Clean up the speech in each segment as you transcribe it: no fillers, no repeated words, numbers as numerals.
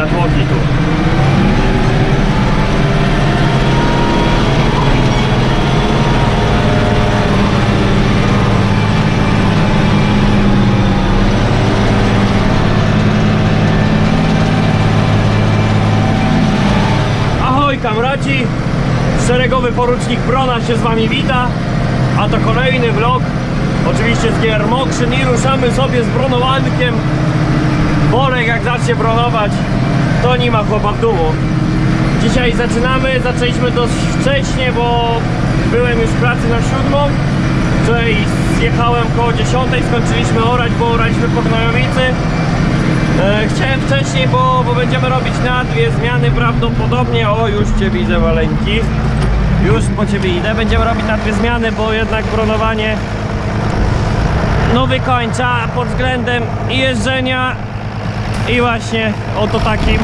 na tłoki tu. Ahoj kamraci, szeregowy porucznik Brona się z wami wita, a to kolejny vlog, oczywiście z GR Motion, i ruszamy sobie z bronowankiem. Borek jak zacznie bronować, to nie ma chłopa w domu. Dzisiaj zaczęliśmy dość wcześnie, bo byłem już w pracy na 7. Wczoraj zjechałem koło 10, skończyliśmy orać, bo oraliśmy po gnojowicy. Chciałem wcześniej, bo będziemy robić na 2 zmiany prawdopodobnie. O, już cię widzę maleńki. Już po ciebie idę. Będziemy robić na 2 zmiany, bo jednak bronowanie no wykończa pod względem jeżdżenia i właśnie oto takim.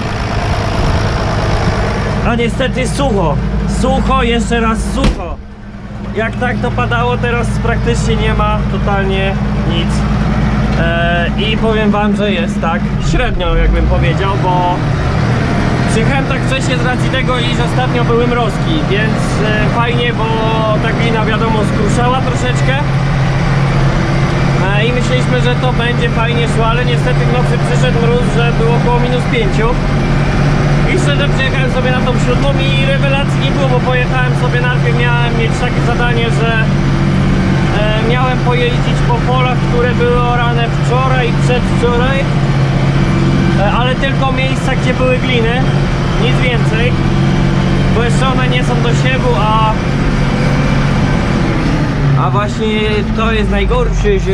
A niestety sucho. Sucho, jeszcze raz sucho. Jak tak to padało, teraz praktycznie nie ma totalnie nic. I powiem wam, że jest tak średnio, jakbym powiedział, bo przyjechałem tak wcześnie z racji tego, iż ostatnio były mrozki, więc fajnie, bo ta glina wiadomo skruszała troszeczkę. I myśleliśmy, że to będzie fajnie szło, ale niestety w nocy przyszedł mróz, że było około -5. I szczerze przyjechałem sobie na tą 7 i rewelacji nie było, bo pojechałem sobie najpierw, miałem mieć takie zadanie, że miałem pojeździć po polach, które były orane wczoraj i przedwczoraj, ale tylko miejsca, gdzie były gliny, nic więcej, bo jeszcze one nie są do siewu, a właśnie to jest najgorsze, że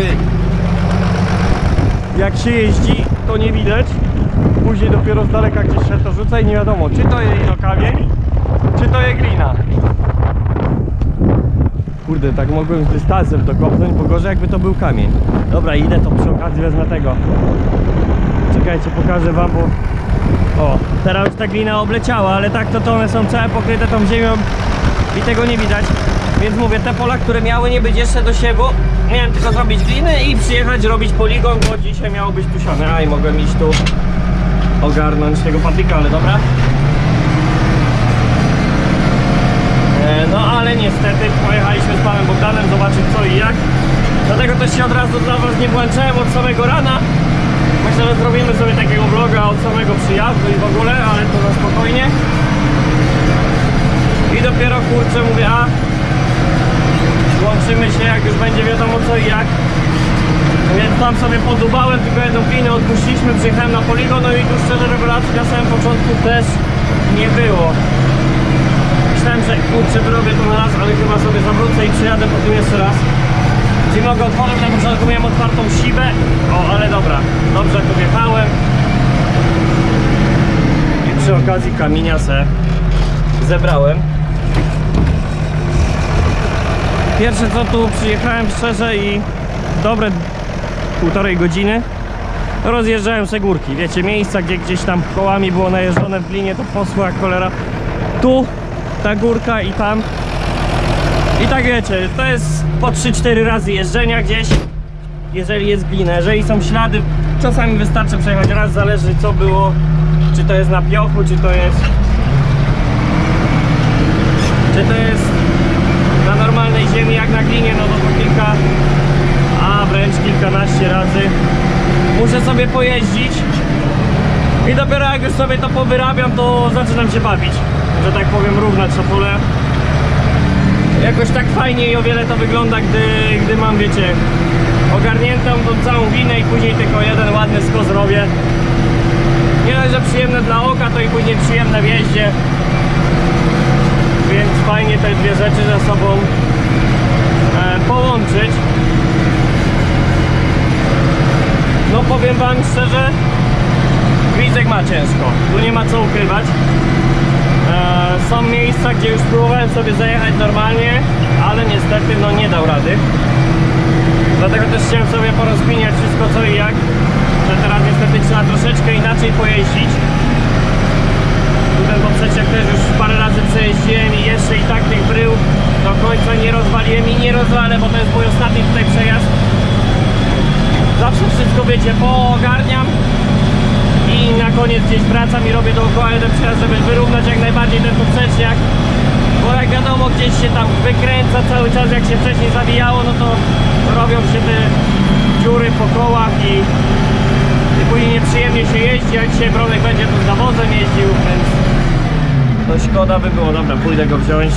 jak się jeździ, to nie widać, później dopiero z daleka gdzieś się to rzuca i nie wiadomo, czy to jest kamień, czy to jest glina. Kurde, tak mogłem z dystansem to kopnąć, bo gorzej jakby to był kamień. Dobra, idę, to przy okazji wezmę tego. Czekajcie, pokażę wam, bo... O, teraz już ta glina obleciała, ale tak to one są całe pokryte tą ziemią i tego nie widać. Więc mówię, te pola, które miały nie być jeszcze do siewu, miałem tylko zrobić gliny i przyjechać robić poligon, bo dzisiaj miało być tusione. A i mogłem iść tu ogarnąć tego patyka, ale dobra. No ale niestety pojechaliśmy z panem Bogdanem zobaczyć co i jak. Dlatego też się od razu dla was nie włączałem od samego rana. Myślę, że zrobimy sobie takiego vloga od samego przyjazdu i w ogóle, ale to na spokojnie. I dopiero kurczę mówię, włączymy się jak już będzie wiadomo co i jak. Więc tam sobie podubałem, tylko jedną glinę odpuściliśmy, przyjechałem na poligon, no i tu szczerze rewelacji na samym początku też nie było. Myślałem, że kurczę wyrobię to na raz, ale chyba sobie zawrócę i przyjadę po tym jeszcze raz. Czyli mogę otworzyć, na początku miałem otwartą szibę. O, ale dobra, dobrze tu wjechałem. I przy okazji kamienia se zebrałem. Pierwsze co tu przyjechałem szczerze i dobre 1,5 godziny rozjeżdżałem se górki. Wiecie, miejsca gdzie gdzieś tam kołami było najeżdżone w glinie, to posło jak cholera. Tu ta górka i tam. I tak wiecie, to jest po 3-4 razy jeżdżenia gdzieś, jeżeli jest glina. Jeżeli są ślady, czasami wystarczy przejechać raz, zależy co było, czy to jest na piochu, czy to jest na normalnej ziemi jak na glinie, no to kilka, a wręcz kilkanaście razy muszę sobie pojeździć i dopiero jak już sobie to powyrabiam, to zaczynam się bawić, że tak powiem, równać to pole. Jakoś tak fajnie i o wiele to wygląda, gdy mam, wiecie, ogarniętą tą całą glinę i później tylko jeden ładny skos robię. Nie dość, że przyjemne dla oka, to i później przyjemne w jeździe. Więc fajnie te dwie rzeczy ze sobą połączyć. No powiem wam szczerze, Gwizdek ma ciężko, tu nie ma co ukrywać. Są miejsca, gdzie już próbowałem sobie zajechać normalnie, ale niestety no nie dał rady. Dlatego też chciałem sobie porozkminiać wszystko co i jak, że teraz niestety trzeba troszeczkę inaczej pojeździć. Ten poprzeczek też już parę razy przejeździłem i jeszcze i tak tych brył do końca nie rozwaliłem i nie rozwalę, bo to jest mój ostatni tutaj przejazd. Zawsze wszystko, wiecie, poogarniam i na koniec gdzieś wracam i robię dookoła jeden przejazd, żeby wyrównać jak najbardziej ten poprzeczniak. Bo jak wiadomo, gdzieś się tam wykręca cały czas, jak się wcześniej zawijało, no to robią się te dziury po kołach i później nieprzyjemnie się jeździ, a dzisiaj Bronek będzie tu z nawozem jeździł, więc no szkoda by było. Dobra, pójdę go wziąć.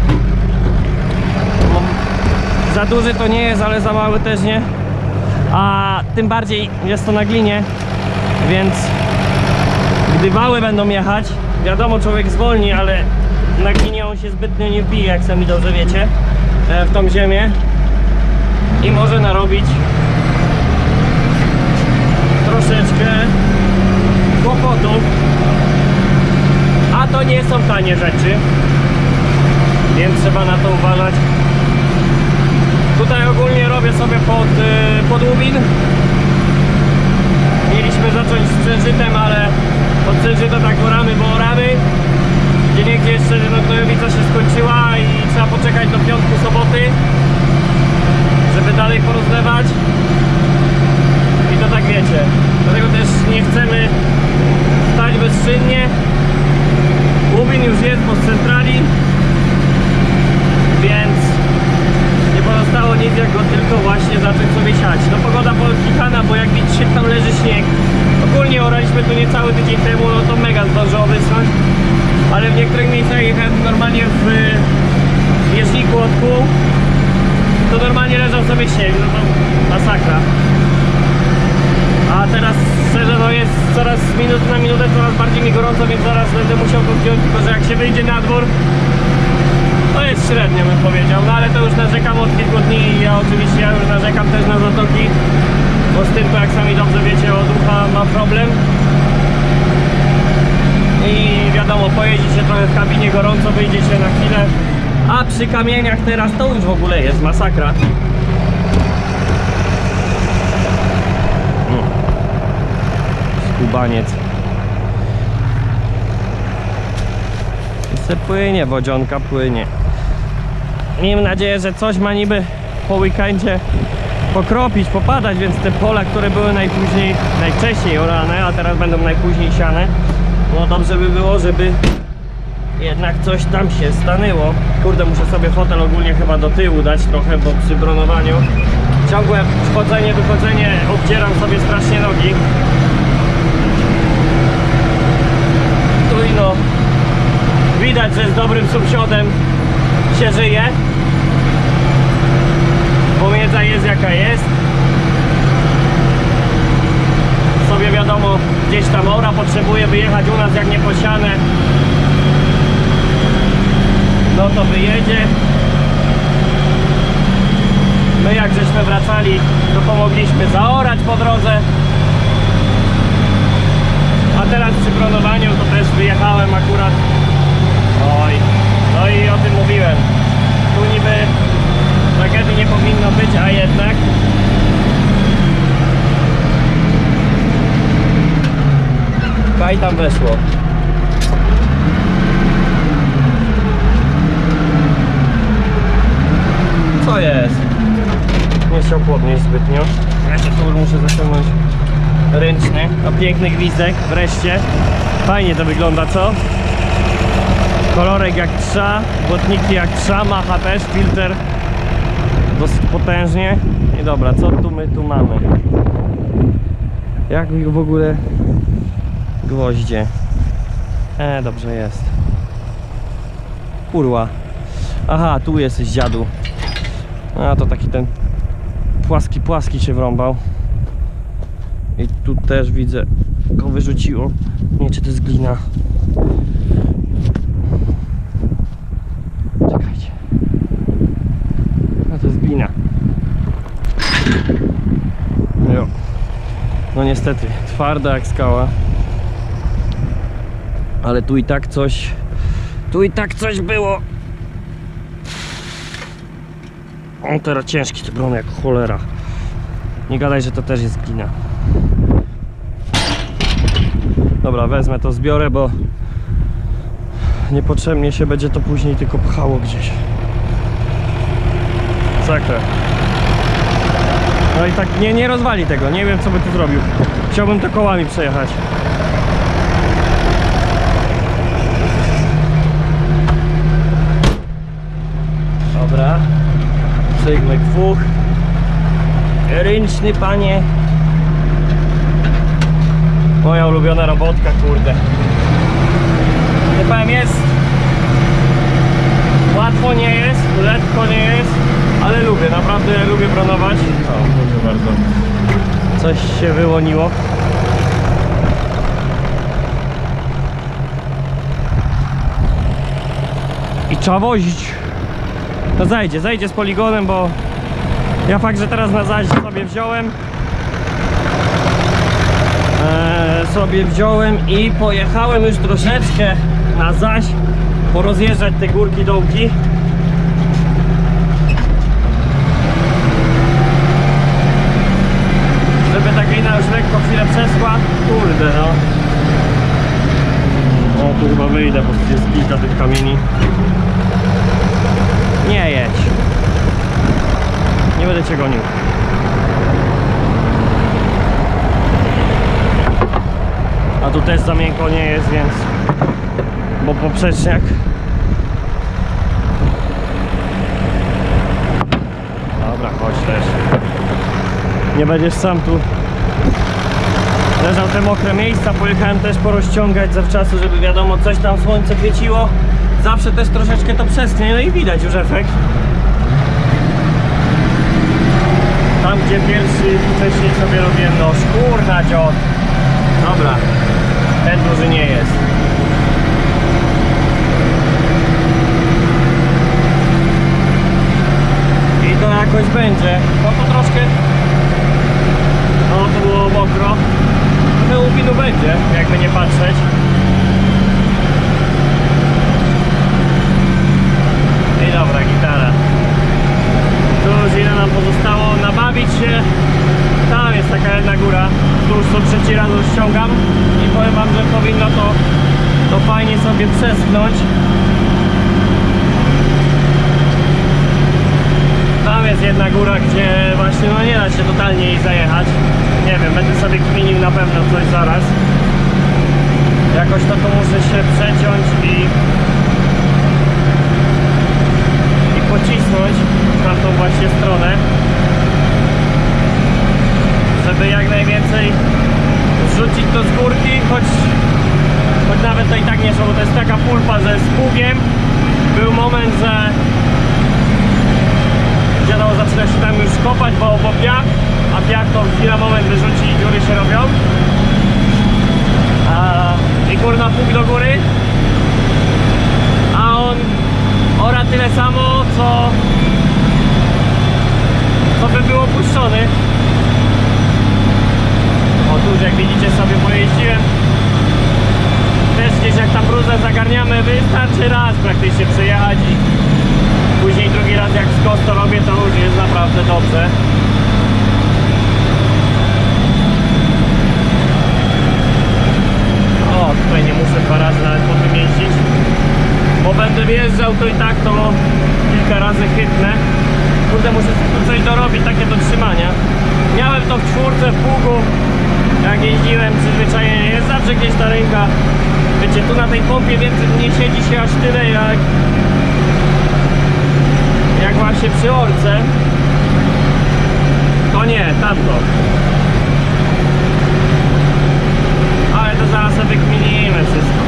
No, za duży to nie jest, ale za mały też nie. A tym bardziej jest to na glinie, więc gdy wały będą jechać, wiadomo, człowiek zwolni, ale na glinie on się zbytnio nie wbije, jak sami dobrze wiecie, w tą ziemię i może narobić troszeczkę kłopotów, a to nie są tanie rzeczy, więc trzeba na to uważać. Tutaj ogólnie robię sobie pod Łubin. Mieliśmy zacząć z Przężytem, ale od Przężyta tak oramy, bo oramy. Gdzieniegdzie jeszcze no, gnojowica się skończyła i trzeba poczekać do piątku, soboty, żeby dalej porozlewać. I to tak wiecie. Dlatego też nie chcemy stać bezczynnie. Łubin już jest po centrali, więc nie pozostało nic jak go tylko właśnie zacząć sobie siać. No pogoda pokichana, bo jak widzicie tam leży śnieg. Ogólnie oraliśmy tu niecały tydzień temu, no to mega zdążyło wysnąć. Ale w niektórych miejscach jechałem normalnie w jeżdżniku od kół, to normalnie leżał sobie śnieg, no to masakra. A teraz szczerze no jest coraz z minuty na minutę coraz bardziej mi gorąco, więc zaraz będę musiał go wziąć, tylko że jak się wyjdzie na dwór, to jest średnio, bym powiedział, no ale to już narzekam od kilku dni i ja oczywiście już narzekam też na zatoki, bo z tym to jak sami dobrze wiecie, od ucha ma problem. I wiadomo, pojeździ się trochę w kabinie gorąco, wyjdzie się na chwilę, a przy kamieniach teraz to już w ogóle jest masakra. Skubaniec. I se płynie, wodzionka płynie. Miejmy nadzieję, że coś ma niby po weekendzie pokropić, popadać, więc te pola, które były najwcześniej orane, a teraz będą najpóźniej siane, no dobrze by było, żeby jednak coś tam się stanęło. Kurde, muszę sobie fotel ogólnie chyba do tyłu dać trochę, bo przy bronowaniu ciągłe wchodzenie, wychodzenie, obdzieram sobie strasznie nogi. Tu i no, widać, że z dobrym subsiodem się żyje. Pomiedza jest jaka jest. Sobie wiadomo, gdzieś tam ora potrzebuje wyjechać u nas jak nieposiane, no to wyjedzie. My jak żeśmy wracali, to pomogliśmy zaorać po drodze. A teraz przy bronowaniu to też wyjechałem akurat. Oj, no i o tym mówiłem. Tu niby tragedii nie powinno być, a jednak kaj tam weszło. Co jest? Nie chciał podnieść zbytnio. Jeszcze tu muszę zaciągnąć ręczny. A piękny gwizdek, wreszcie. Fajnie to wygląda, co? Kolorek jak trza, błotniki jak trza, macha też, filtr dosyć potężnie. I dobra, co my tu mamy? Jak w ogóle gwoździe? Dobrze jest. Kurwa. Aha, tu jesteś, dziadu. A to taki ten płaski się wrąbał. I tu też widzę, go wyrzuciło. Nie wiem, czy to jest glina. Czekajcie. A to jest glina. Jo. No niestety, twarda jak skała. Ale tu i tak coś było. On teraz ciężki te brony jak cholera. Nie gadaj, że to też jest glina. Dobra, wezmę to, zbiorę, bo niepotrzebnie się będzie to później tylko pchało gdzieś. Sakra. No i tak nie rozwali tego, nie wiem co by tu zrobił. Chciałbym to kołami przejechać. Dobra. Cygmek dwóch. Ręczny, panie. Moja ulubiona robotka, kurde. Nie powiem, jest. Łatwo nie jest, lekko nie jest, ale lubię, naprawdę lubię bronować. O, proszę bardzo. Coś się wyłoniło. I trzeba wozić. No zejdzie z poligonem, bo ja fakt, że teraz na zaś sobie wziąłem i pojechałem już troszeczkę na zaś porozjeżdżać te górki, dołki. Żeby ta glina już lekko chwilę przeszła. Kurde no. O, tu chyba wyjdę, bo jest kilka tych kamieni. Nie jedź. Nie będę cię gonił. A tu też za miękko nie jest, więc... Bo poprzeczniak. Dobra, chodź też. Nie będziesz sam tu leżał te mokre miejsca. Pojechałem też porozciągać zawczasu, żeby wiadomo, coś tam słońce świeciło. Zawsze też troszeczkę to przesknie, no i widać już efekt. Tam gdzie pierwszy wcześniej sobie robiłem, no szkurna dziot. Dobra, ten duży nie jest. I to jakoś będzie. No to troszkę... No to było mokro. No łupinu będzie, jakby nie patrzeć. I dobra, gitara. Tu już ile nam pozostało nabawić się. Tam jest taka jedna góra. Tu już co trzeci raz ściągam. I powiem wam, że powinno to fajnie sobie przesknąć. Tam jest jedna góra, gdzie właśnie no nie da się totalnie jej zajechać. Nie wiem, będę sobie kminił na pewno coś zaraz. Jakoś to muszę się przeciąć i pocisnąć na tą właśnie stronę, żeby jak najwięcej zrzucić to z górki, choć nawet to i tak nie szło, bo to jest taka pulpa, że z pługiem był moment, że wiadomo, zaczyna się tam już kopać, bo piach, a piach to chwila moment wyrzuci i dziury się robią. I kurna pług do góry, a on ora tyle samo, co by było puszczony. Otóż jak widzicie sobie pojeździłem. Też gdzieś jak tam bruzę zagarniamy, wystarczy raz praktycznie przejechać i później drugi raz jak skos to robię, to już jest naprawdę dobrze. O, tutaj nie muszę dwa razy nawet po tym jeździć, bo będę wjeżdżał to i tak to kilka razy chytnę. Kurde, muszę tu coś dorobić, takie do trzymania. Miałem to w czwórce, w pługu, jak jeździłem, przyzwyczajenie. Jest zawsze gdzieś ta ręka. Wiecie, tu na tej pompie więcej nie siedzi się aż tyle jak właśnie przy orce. To nie, tamto. Ale to zaraz sobie wykminimy wszystko.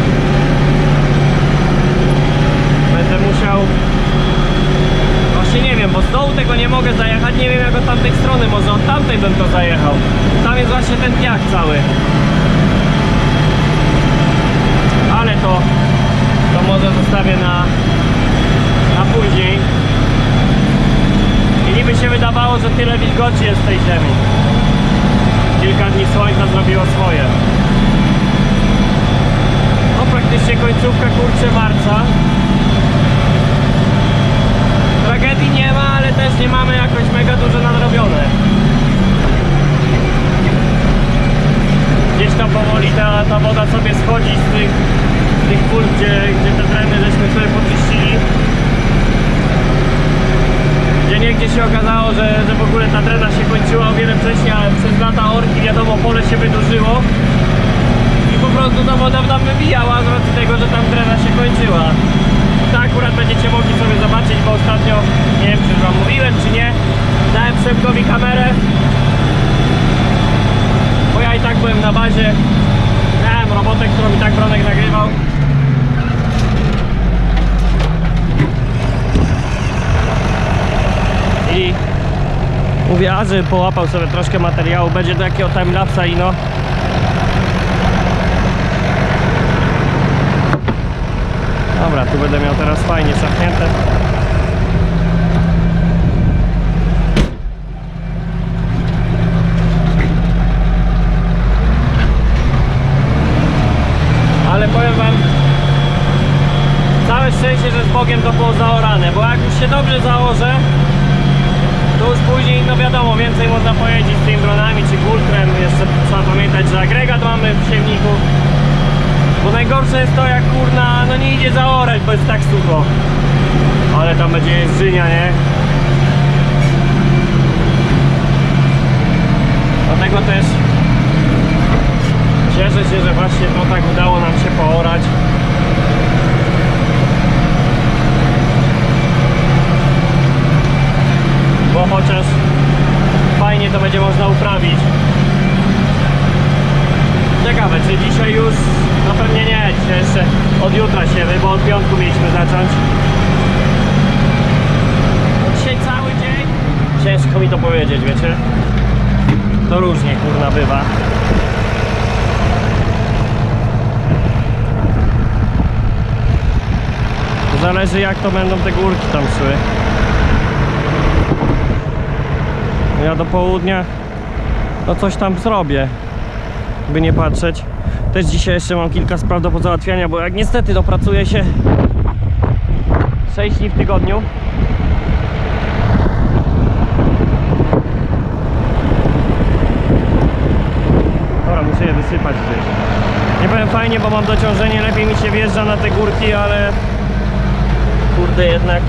Będę musiał... Właśnie nie wiem, bo z dołu tego nie mogę zajechać. Nie wiem jak od tamtej strony, może od tamtej bym to zajechał. Tam jest właśnie ten piach cały. Ale to może zostawię na później. I niby się wydawało, że tyle wilgoci jest w tej ziemi. Kilka dni słońca zrobiło swoje. No praktycznie końcówka, kurczę, marca. Tragedii nie ma, ale też nie mamy jakoś mega dużo nadrobione. Gdzieś tam powoli ta woda sobie schodzi z tych pól, gdzie te dreny żeśmy sobie poczyścili. Gdzie niegdzie się okazało, że w ogóle ta drena się kończyła o wiele wcześniej, ale przez lata orki, wiadomo, pole się wydłużyło. I po prostu ta woda tam wybijała z racji tego, że tam drena się kończyła. to akurat będziecie mogli sobie zobaczyć, bo ostatnio, nie wiem czy wam mówiłem czy nie, dałem Przemkowi kamerę, bo ja i tak byłem na bazie, miałem robotę, którą i tak Bronek nagrywał. I mówię, a że połapał sobie troszkę materiału, będzie do jakiego timelapsa i no. Dobra, tu będę miał teraz fajnie szachnięte. Ale powiem wam, całe szczęście, że z Bogiem to było zaorane, bo jak już się dobrze założę, to już później, no wiadomo, więcej można pojeździć z tymi dronami czy Gultrem. Jeszcze trzeba pamiętać, że agregat mamy w siewniku. Bo najgorsze jest to, jak kurna, no nie idzie zaorać, bo jest tak sucho. Ale tam będzie jeżdżynia, nie? Dlatego też cieszę się, że właśnie to tak udało nam się poorać. Bo chociaż fajnie to będzie można uprawić. Ciekawe, czy dzisiaj już, no pewnie nie, dzisiaj jeszcze od jutra siewy, bo od piątku mieliśmy zacząć. No dzisiaj cały dzień, ciężko mi to powiedzieć, wiecie. To różnie kurna bywa. Zależy jak to będą te górki tam szły. Ja do południa no coś tam zrobię, by nie patrzeć. Też dzisiaj jeszcze mam kilka spraw do pozałatwiania, bo jak niestety dopracuję się 6 dni w tygodniu. Dobra, muszę je wysypać gdzieś. Nie powiem fajnie, bo mam dociążenie, lepiej mi się wjeżdża na te górki, ale kurde jednak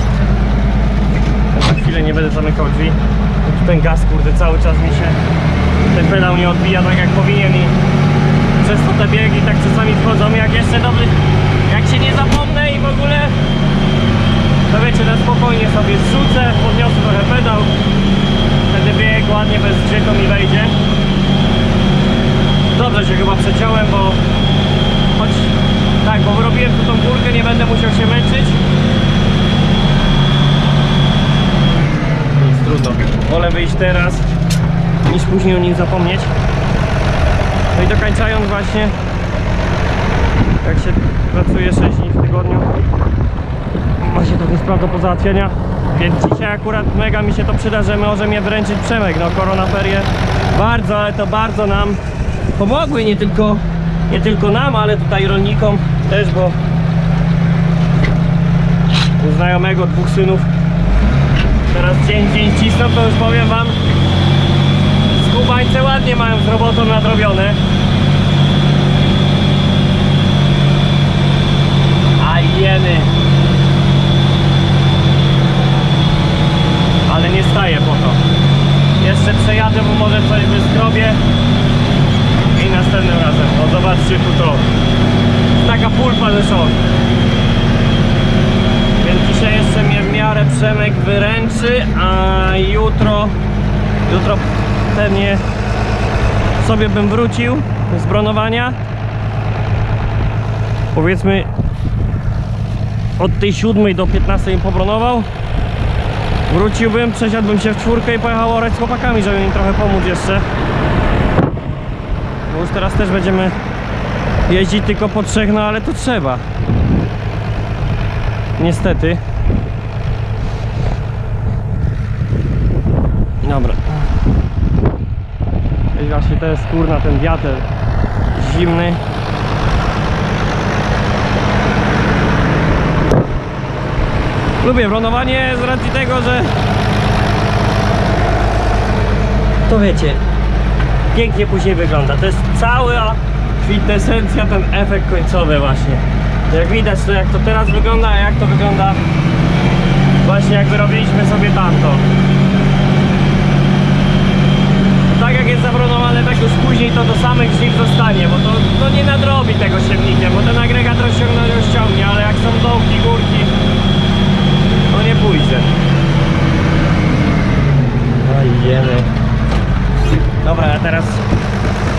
za chwilę nie będę zamykał drzwi. Ten gaz kurde cały czas mi się, ten pedał nie odbija tak jak powinien i przez to te biegi tak czasami wchodzą. Jak jeszcze dobrze, jak się nie zapomnę i w ogóle, to wiecie, na spokojnie sobie zrzucę, podniosę trochę pedał, wtedy bieg ładnie bez grzyku mi wejdzie. Dobrze się chyba przeciąłem, bo choć tak, bo robiłem tu tą górkę, nie będę musiał się męczyć. Nic, trudno. Wolę wyjść teraz, niż później o nim zapomnieć. No i dokończając właśnie, jak się pracuje 6 dni w tygodniu, ma się trochę spraw do pozałatwienia, więc dzisiaj akurat mega mi się to przyda, że może mnie wręczyć Przemek. No koronaferie bardzo, ale to bardzo nam pomogły, nie tylko nam, ale tutaj rolnikom też, bo u znajomego 2 synów teraz dzień cisną, to już powiem wam, skubańce ładnie mają z robotą nadrobione. Aj jeny. Ale nie staję po to. Jeszcze przejadę, bo może coś wyskrobię i następnym razem. No zobaczcie tu to. Taka pulpa ze szok. Więc dzisiaj jeszcze mnie w miarę Przemek wyręczy, a jutro pewnie sobie bym wrócił z bronowania. Powiedzmy od tej 7 do 15 pobronował. Wróciłbym, przesiadłbym się w 4 i pojechał orać z chłopakami, żeby im trochę pomóc jeszcze. Bo już teraz też będziemy jeździć tylko po 3, no ale to trzeba. Niestety. Dobra. I właśnie to jest kurna ten wiatr zimny. Lubię bronowanie z racji tego, że to wiecie, pięknie później wygląda. To jest cała kwintesencja, ten efekt końcowy właśnie. Jak widać to jak to teraz wygląda, a jak to wygląda właśnie jak wyrobiliśmy sobie tamto. Tak jak jest zabronowane, tak już później to do samych żniw zostanie, bo to nie nadrobi tego siewnikiem, bo ten agregat rozciągnie, ale jak są dołki, górki,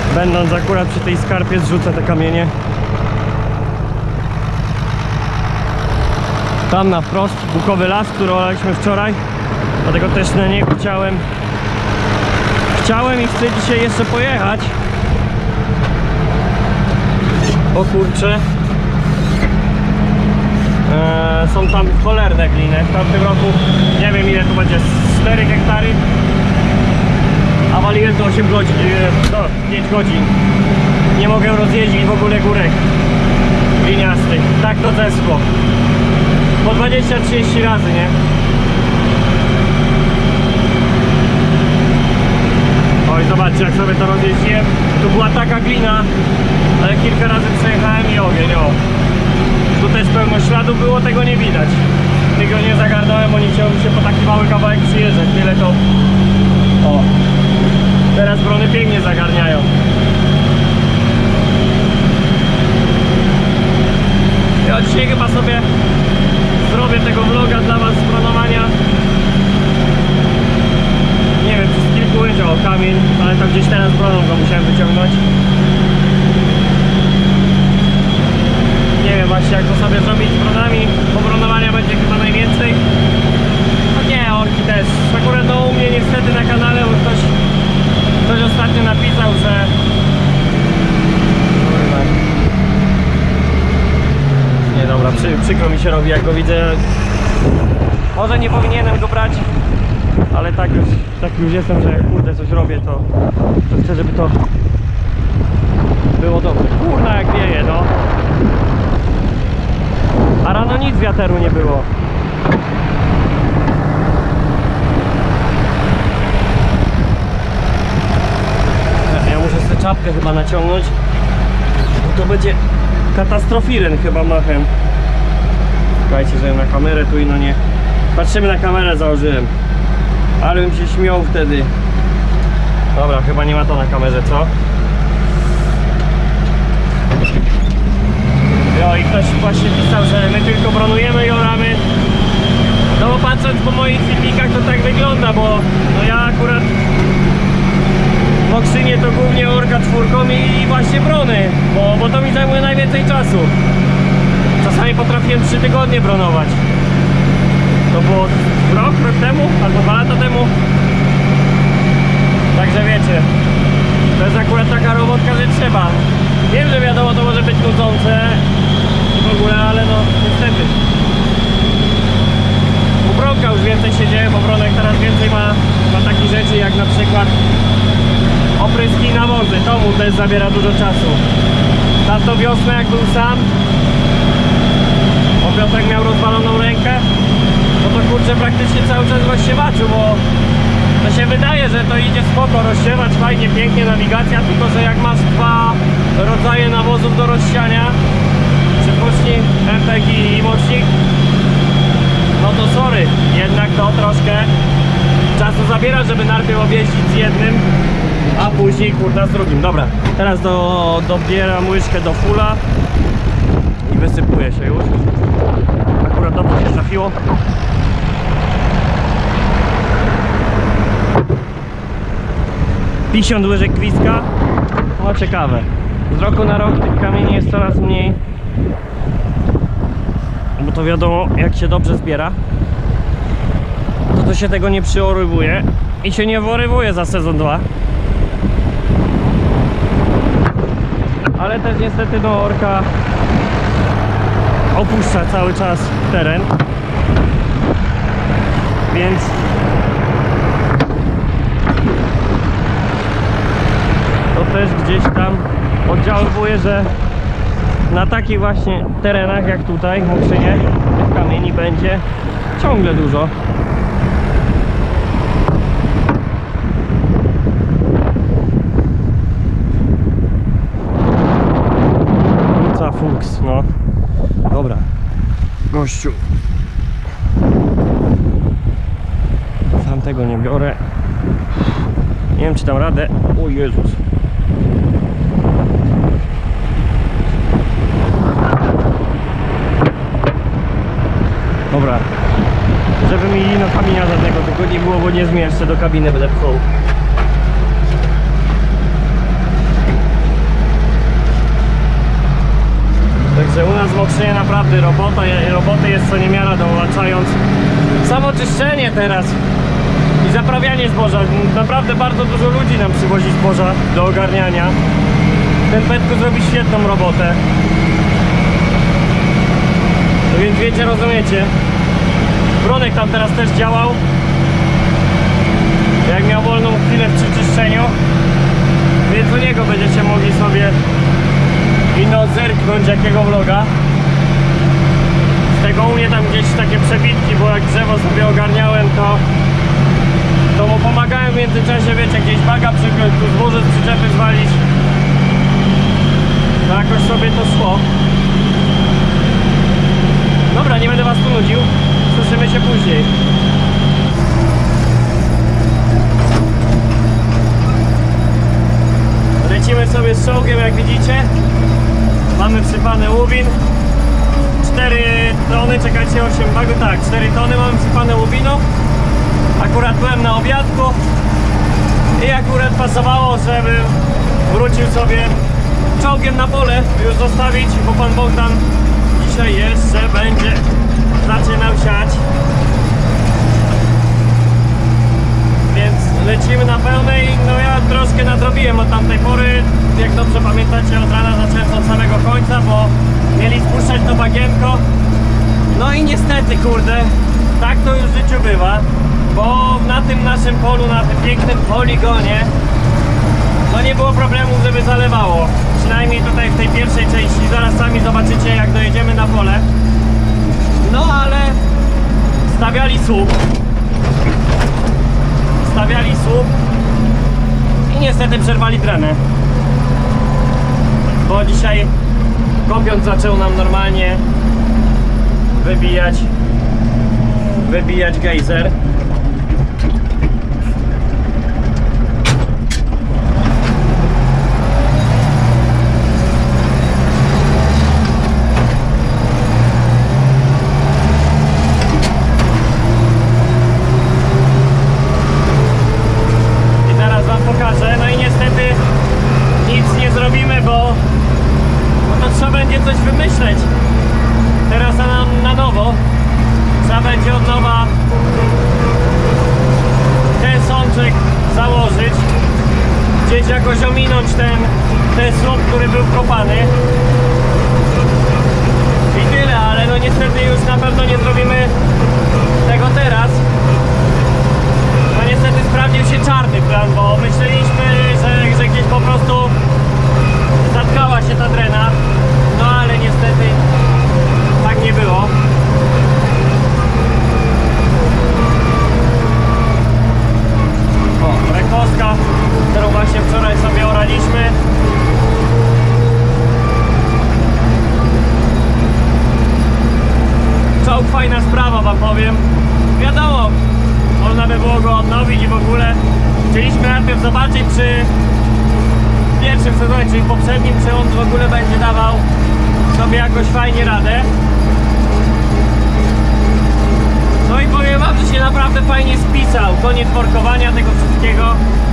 Będąc akurat przy tej skarpie, zrzucę te kamienie. Tam na wprost, bukowy las, który olaliśmy wczoraj. Dlatego też na niego chciałem i chcę dzisiaj jeszcze pojechać. O kurczę. Są tam cholerne gliny. W tamtym roku nie wiem ile to będzie, 4 hektary. A waliłem to 8 godzin, 5 godzin. Nie mogę rozjeździć w ogóle górek gliniastych. Tak to zeschło. Po 20-30 razy, nie? Oj, zobaczcie jak sobie to rozjeździłem. Tu była taka glina, ale kilka razy przejechałem i ogień, o. Tu też pełno śladów było, tego nie widać. Tego nie zagarnąłem, bo nie chciałem się po taki mały kawałek przyjeżdżać. Tyle to... O. Teraz brony pięknie zagarniają. Ja dzisiaj chyba sobie zrobię tego vloga dla was z bronowania. Nie wiem, przez kilku ujęć, o kamień, ale to gdzieś teraz broną go musiałem wyciągnąć. Nie wiem właśnie jak to sobie zrobić z bronami, bo bronowania będzie chyba najwięcej. No nie, orki też. Akurat no u mnie niestety na kanale, bo ktoś ostatnio napisał, że... Nie dobra, przykro mi się robi jak go widzę. Może nie powinienem go brać, ale tak już jestem, że jak kurde coś robię, to chcę, żeby to było dobre. Kurna jak wieje, no. A rano nic wiateru nie było. Ja muszę sobie czapkę chyba naciągnąć, bo to będzie katastrofiren chyba machem. Słuchajcie, że na kamerę tu i no nie. Patrzymy na kamerę, założyłem. Ale bym się śmiał wtedy. Dobra, chyba nie ma to na kamerze, co? Jo, i ktoś właśnie pisał, że my tylko bronujemy i oramy. No bo patrząc po moich filmikach to tak wygląda, bo no ja akurat w Mokrzynie to głównie orka czwórką i właśnie brony, bo to mi zajmuje najwięcej czasu. Czasami potrafiłem 3 tygodnie bronować. To było rok temu, albo 2 lata temu. Także wiecie, to jest akurat taka robotka, że trzeba. Wiem, że wiadomo, to może być nudzące i w ogóle, ale no niestety. U Bronka już więcej się dzieje, bo Bronek teraz więcej ma takich rzeczy jak na przykład opryski i nawozy. To mu też zabiera dużo czasu. Tamtą wiosnę jak był sam, bo Piotrek miał rozwaloną rękę, no to kurczę praktycznie cały czas właśnie maczył, bo to się wydaje, że to idzie spoko, rozsiewać fajnie, pięknie, nawigacja, tylko że jak masz 2 rodzaje nawozów do rozsiania, przypuśćnik, MPG i mocznik, no to sorry, jednak to troszkę czasu zabiera, żeby najpierw objeździć z jednym, a później kurna z drugim. Dobra, teraz dobieram łyżkę do fulla i wysypuję się już. Akurat dobrze się trafiło. Pięćdziesiąt łyżek gwizdka. No ciekawe. Z roku na rok tych kamieni jest coraz mniej. Bo to wiadomo, jak się dobrze zbiera, to się tego nie przyorywuje i się nie worywuje za sezon 2. Ale też niestety no orka opuszcza cały czas teren, więc to też gdzieś tam oddziaływuje, że na takich właśnie terenach jak tutaj w Mokrzynie tych kamieni będzie ciągle dużo. Fuks, no. Dobra. Gościu. Tamtego nie biorę. Nie wiem czy dam radę. O Jezus. Dobra. Żeby mi no kamienia żadnego tylko nie było, bo nie zmieszczę do kabiny, będę pchał. Mokrzynie naprawdę roboty jest co niemiara, dołączając samo czyszczenie teraz i zaprawianie zboża. Naprawdę bardzo dużo ludzi nam przywozi zboża do ogarniania. Ten Petku zrobi świetną robotę. No więc wiecie, rozumiecie. Bronek tam teraz też działał. Jak miał wolną chwilę przy czyszczeniu, więc u niego będziecie mogli sobie ino zerknąć jakiego vloga. Z tego u mnie tam gdzieś takie przebitki, bo jak drzewo sobie ogarniałem, to mu pomagałem w międzyczasie, wiecie, gdzieś baga przypiąć, tu zboże z przyczepy zwalić. To jakoś sobie to szło. Dobra, nie będę was tu nudził. Słyszymy się później. Lecimy sobie z czołgiem, jak widzicie. Mamy wsypany łubin. 4 tony, czekajcie, 8 bagów, tak, 4 tony mamy wsypane łubinu. Akurat byłem na obiadku i akurat pasowało, żeby wrócił sobie czołgiem na pole już zostawić, bo pan Bogdan dzisiaj jeszcze będzie zaczynał siać. Więc lecimy na pełnej. No ja troszkę nadrobiłem od tamtej pory. Jak dobrze pamiętacie, od rana zacząłem od samego końca, bo mieli spuszczać to bagienko. No i niestety, kurde, tak to już w życiu bywa, bo na tym naszym polu, na tym pięknym poligonie, no nie było problemu, żeby zalewało. Przynajmniej tutaj w tej pierwszej części. Zaraz sami zobaczycie, jak dojedziemy na pole. No ale stawiali słup i niestety przerwali drenę, bo dzisiaj kopiąc zaczął nam normalnie wybijać gejzer. No i niestety nic nie zrobimy, bo to trzeba będzie coś wymyśleć. Teraz na nowo trzeba będzie od nowa ten sączek założyć, gdzieś jakoś ominąć ten słup, który był wkopany i tyle, ale no niestety już na pewno nie zrobimy tego teraz. No niestety sprawdził się czarny plan, bo myśleliśmy, że gdzieś po prostu zatkała się ta drena, no ale niestety tak nie było. O, rekostka, którą właśnie wczoraj sobie oraliśmy. Czołg fajna sprawa, wam powiem. Wiadomo, można by było go odnowić i w ogóle chcieliśmy najpierw zobaczyć, czy w pierwszym sezonie, czyli w poprzednim, czy on w ogóle będzie dawał sobie jakoś fajnie radę. No i powiem wam, że się naprawdę fajnie spisał. Koniec workowania tego wszystkiego.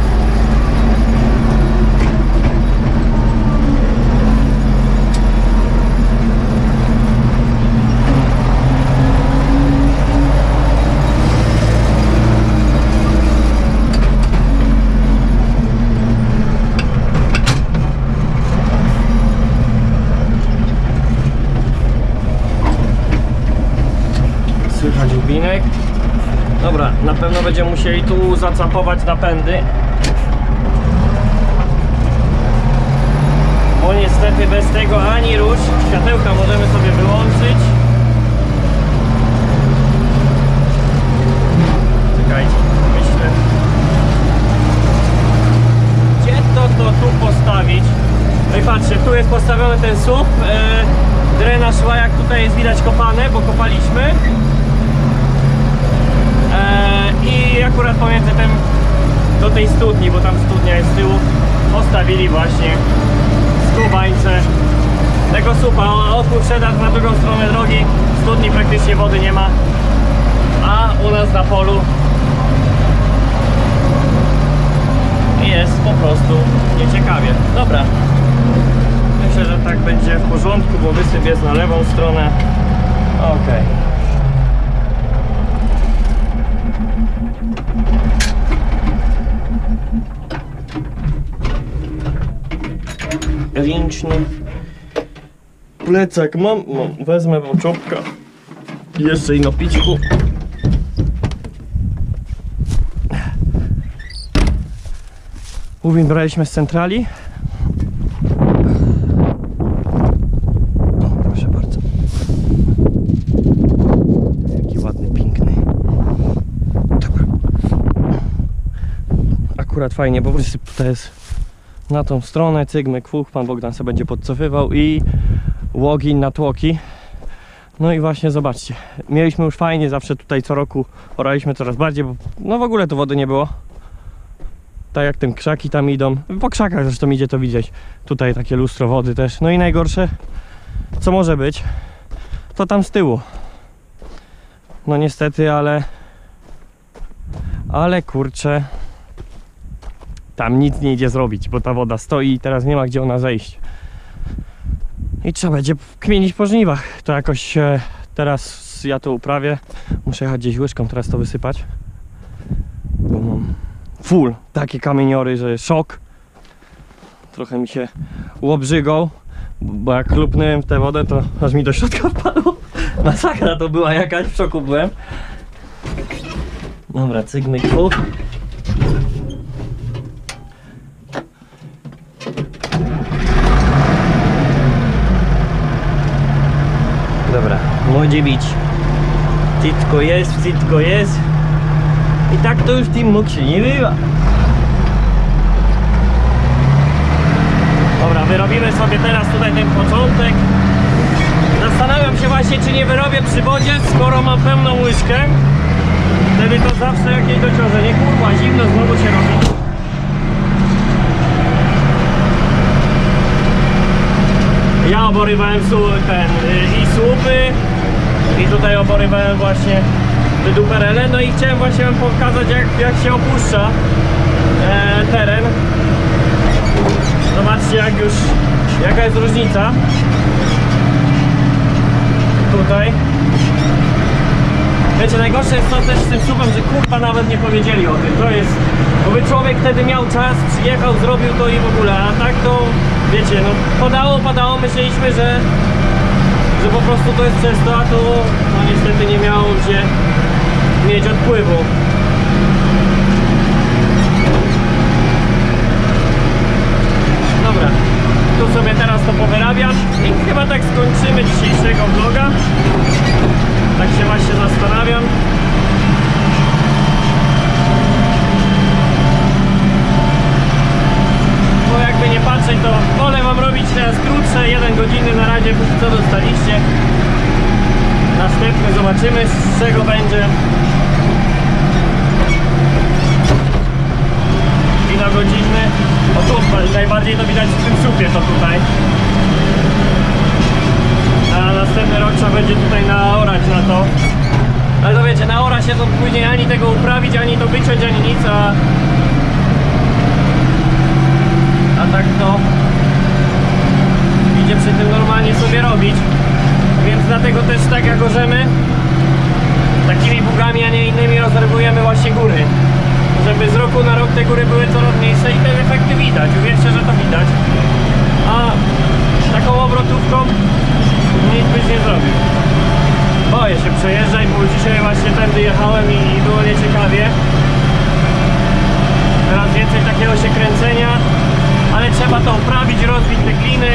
Słychać łubinek. Dobra, na pewno będziemy musieli tu zacapować napędy, bo niestety bez tego ani rusz. Światełka możemy sobie wyłączyć. Czekajcie, myślę, gdzie to tu postawić. No i patrzcie, tu jest postawiony ten słup. Drena szła, jak tutaj jest widać, kopane, bo kopaliśmy. I akurat pomiędzy tym do tej studni, bo tam studnia jest z tyłu, postawili właśnie skubańce tego słupa. Odpływ przedarł na drugą stronę drogi, w studni praktycznie wody nie ma, a u nas na polu jest po prostu nieciekawie. Dobra, myślę, że tak będzie będzie w porządku, bo wysyp jest na lewą stronę. Okej. Ręczny plecak mam, wezmę czopka i jeszcze ino pićku. Łubin braliśmy z centrali. O, proszę bardzo. Jaki ładny, piękny. Dobra. Akurat fajnie, bo wysyp tutaj jest na tą stronę, cygmek, fuch, pan Bogdan sobie będzie podcofywał i łogin na tłoki. No i właśnie zobaczcie, mieliśmy już fajnie, zawsze tutaj co roku oraliśmy coraz bardziej, bo no w ogóle tu wody nie było. Tak jak tym krzaki tam idą, po krzakach zresztą idzie to widzieć. Tutaj takie lustro wody też. No i najgorsze, co może być, to tam z tyłu. No niestety, ale kurczę, tam nic nie idzie zrobić, bo ta woda stoi i teraz nie ma gdzie ona zejść. I trzeba będzie kmienić po żniwach. To jakoś teraz ja to uprawię. Muszę jechać gdzieś łyżką teraz to wysypać, bo mam full takie kamieniory, że szok. Trochę mi się łobrzygą, bo jak chlupnąłem w tę wodę, to aż mi do środka wpadło. Masakra to była jakaś, w szoku byłem. Dobra, cygmy tu. Dobra, może być. Wszystko jest, wszystko jest. I tak to już w tym moksie nie bywa. Dobra, wyrobimy sobie teraz tutaj ten początek. Zastanawiam się właśnie, czy nie wyrobię przy wodzie, skoro mam pełną łyżkę. Wtedy to zawsze jakieś dociążenie. Kurwa, zimno znowu się robi. Ja oborywałem i słupy, i tutaj oborywałem właśnie duperele. No i chciałem właśnie wam pokazać, jak się opuszcza teren. Zobaczcie, jaka jest różnica tutaj. Wiecie, najgorsze jest to też z tym słupem, że kurwa nawet nie powiedzieli o tym. To jest, bo by człowiek wtedy miał czas, przyjechał, zrobił to i w ogóle, a tak to wiecie, no padało, myśleliśmy, że po prostu to jest przez to, a to no niestety nie miało gdzie mieć odpływu. Dobra, tu sobie teraz to powyrabiam i chyba tak skończymy dzisiejszego vloga. Tak się właśnie zastanawiam. Bo jakby nie patrzeć, to wolę wam robić teraz krótsze, 1 godziny na razie, co dostaliście. Następny zobaczymy, z czego będzie. I na godzinny. O tu, najbardziej to widać w tym słupie to tutaj. A następny rok trzeba będzie tutaj naorać na to. Ale to wiecie, naora się to później ani tego uprawić, ani to wyciąć, ani nic, a tak to idzie przy tym normalnie sobie robić. Więc dlatego też tak jak orzemy, takimi bugami, a nie innymi rozerwujemy właśnie góry. Żeby z roku na rok te góry były coraz mniejsze i te efekty widać. Uwierzcie, że to widać. A taką obrotówką nic byś nie zrobił. Boję się przejeżdżać, bo dzisiaj właśnie tędy jechałem i było nieciekawie. Teraz więcej takiego się kręcenia, ale trzeba to uprawić, rozbić te gliny.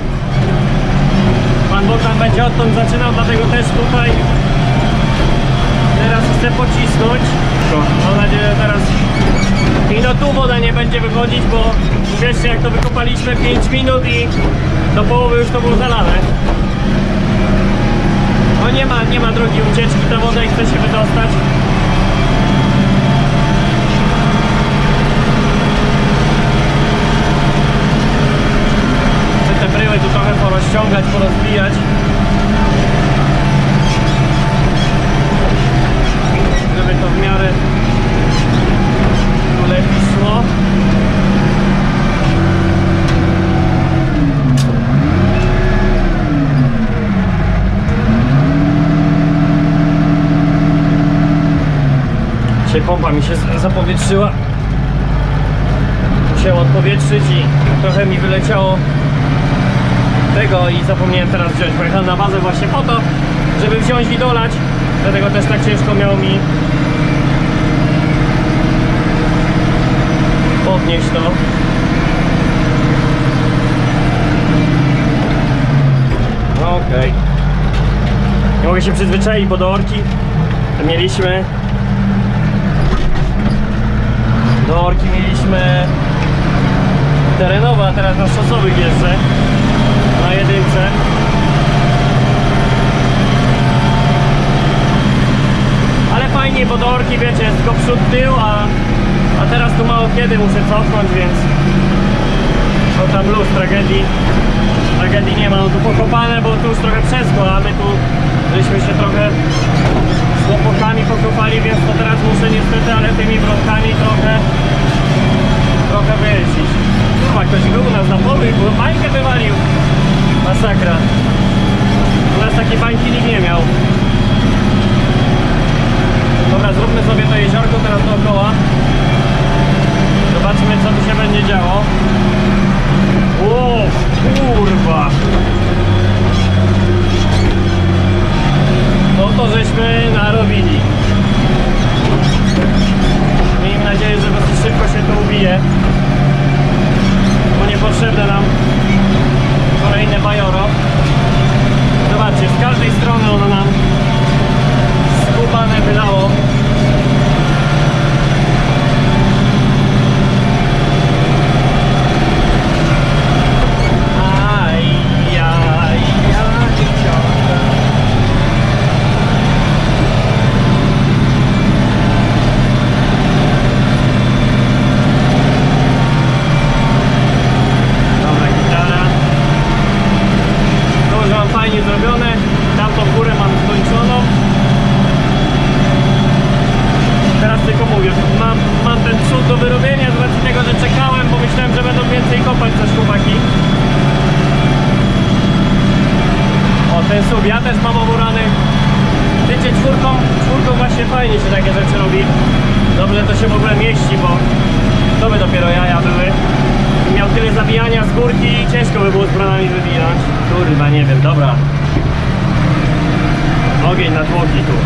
Pan Bogdan będzie odtąd zaczynał, dlatego też tutaj teraz chcę pocisnąć. Mam nadzieję, że teraz i no tu woda nie będzie wychodzić, bo wiecie, jak to wykopaliśmy 5 minut i do połowy już to było zalane. No nie ma drogi ucieczki, ta woda i chce się wydostać. Chcę te bryły tu trochę porozciągać, porozbijać. Żeby to w miarę tu lepiej szło. Pompa mi się zapowietrzyła. Musiałem odpowietrzyć i trochę mi wyleciało tego i zapomniałem teraz wziąć. Pojechałem na bazę właśnie po to, żeby wziąć i dolać. Dlatego też tak ciężko miało mi podnieść to. Okej. Nie mogę się przyzwyczaić, bo do orki mieliśmy terenowe, a teraz na szosowych jeżdżę na jedynce. Ale fajnie, bo do orki wiecie, jest tylko przód, tył, a teraz tu mało kiedy muszę cofnąć, więc to tam luz, tragedii nie ma. No tu pokopane, bo tu już trochę przeschło, a my tu żeśmy się trochę z łopokami pokopali, więc to teraz muszę niestety, ale tymi wrotkami trochę wyjeździć. Chyba ktoś był u nas na polu i bańkę wywalił. Masakra. U nas takiej bańki nikt nie miał. Dobra, zróbmy sobie to jeziorko teraz dookoła. Zobaczmy, co tu się będzie działo. O, kurwa! No to żeśmy narobili. Miejmy nadzieję, że dosyć szybko się to ubije, bo niepotrzebne nam kolejne bajoro. Zobaczcie, z każdej strony ono nam skubane wylało. Zrobione, tamtą górę mam skończoną. Teraz tylko mówię, mam ten przód do wyrobienia z racji tego, że czekałem, bo myślałem, że będą więcej kopać też chłopaki. O, ten sub ja też mam oburany. Wiecie, czwórką właśnie fajnie się takie rzeczy robi. Dobrze to się w ogóle mieści, bo to by dopiero jaja były. Miał tyle zabijania z górki i ciężko by było z bronami wywinąć. Kurwa, nie wiem, dobra. Ogień na tłoki tu.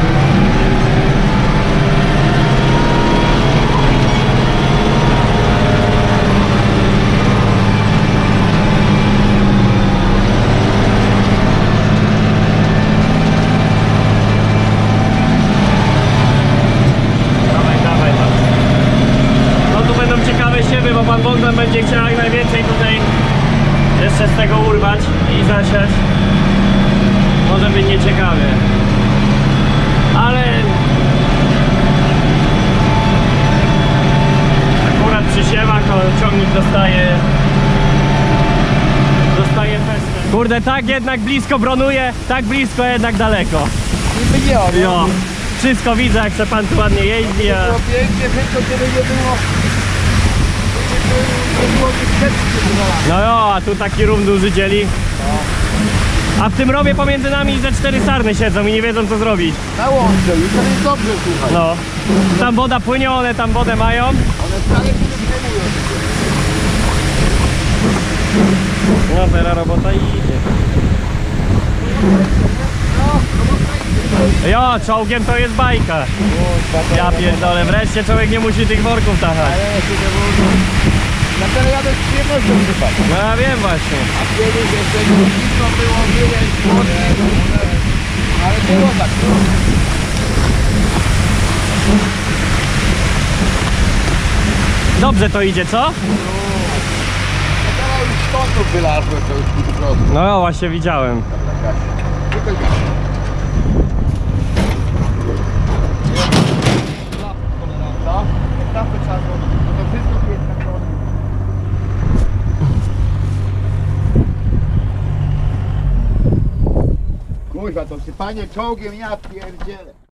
Dawaj. No tu będą ciekawe siewy, bo pan Bogdan będzie chciał jak najwięcej tutaj jeszcze z tego urwać i zasiać. Może być nieciekawie, ale akurat przy siewach ciągnik dostaje festę. Kurde, tak jednak blisko bronuje, tak blisko, jednak daleko. Jo, wszystko widzę, jak se pan tu ładnie jeździ. A... No jo, a tu taki rum duży dzieli. A w tym rowie pomiędzy nami ze 4 sarny siedzą i nie wiedzą, co zrobić. Na łące, już to jest dobrze, słuchaj. No. Tam woda płynie, one tam wodę mają. One wcale się nie przejmują. No teraz robota idzie. Jo, czołgiem to jest bajka. Ja pierdolę, wreszcie człowiek nie musi tych worków tachać. Dlatego jadę z przyjemnością chyba. No ja wiem właśnie. A kiedyś jeszcze zimno było, widać, ale było tak. Dobrze to idzie, co? No teraz już stąd wylazłem, to już po prostu. No ja właśnie widziałem. Tylko gaś. Klapy trzeba zrobić, to wszystko jest na koniec. Kurwa, to sypanie czołgiem, ja pierdzielę.